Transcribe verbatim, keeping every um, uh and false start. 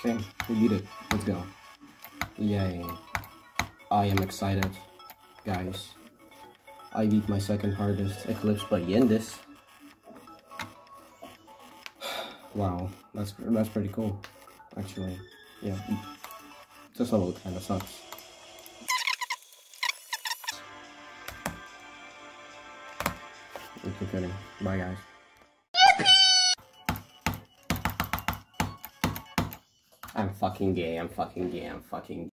Okay, we beat it. Let's go. Yay. I am excited, guys. I beat my second hardest Eclipse by Yendis. Wow, that's that's pretty cool, actually. Yeah, this level kind of sucks. We keep kidding. Bye, guys. I'm fucking gay. I'm fucking gay. I'm fucking.